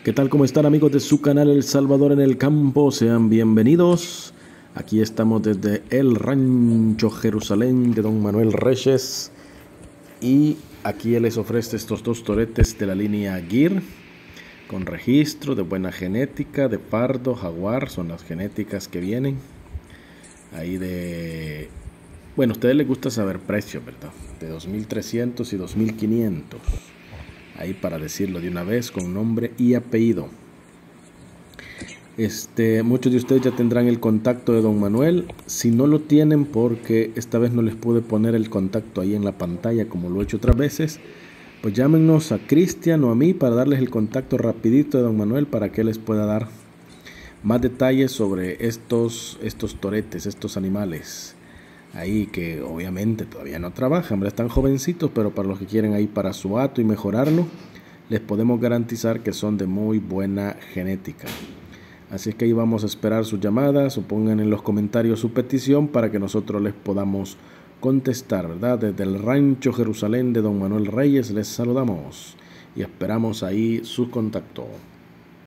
¿Qué tal? ¿Cómo están, amigos de su canal El Salvador en el Campo? Sean bienvenidos. Aquí estamos desde el Rancho Jerusalén de Don Manuel Reyes. Y aquí él les ofrece estos dos toretes de la línea Gir, con registro de buena genética, de pardo, jaguar, son las genéticas que vienen. Ahí de... Bueno, a ustedes les gusta saber precios, ¿verdad? De 2.300 y 2.500. Ahí para decirlo de una vez con nombre y apellido. Muchos de ustedes ya tendrán el contacto de Don Manuel. Si no lo tienen, porque esta vez no les pude poner el contacto ahí en la pantalla como lo he hecho otras veces, pues llámenos a Cristian o a mí para darles el contacto rapidito de Don Manuel para que les pueda dar más detalles sobre estos toretes, estos animales ahí que obviamente todavía no trabajan, están jovencitos, pero para los que quieren ahí para su hato y mejorarlo, les podemos garantizar que son de muy buena genética. Así es que ahí vamos a esperar sus llamadas o pongan en los comentarios su petición para que nosotros les podamos contestar, ¿verdad? Desde el Rancho Jerusalén de Don Manuel Reyes les saludamos y esperamos ahí su contacto.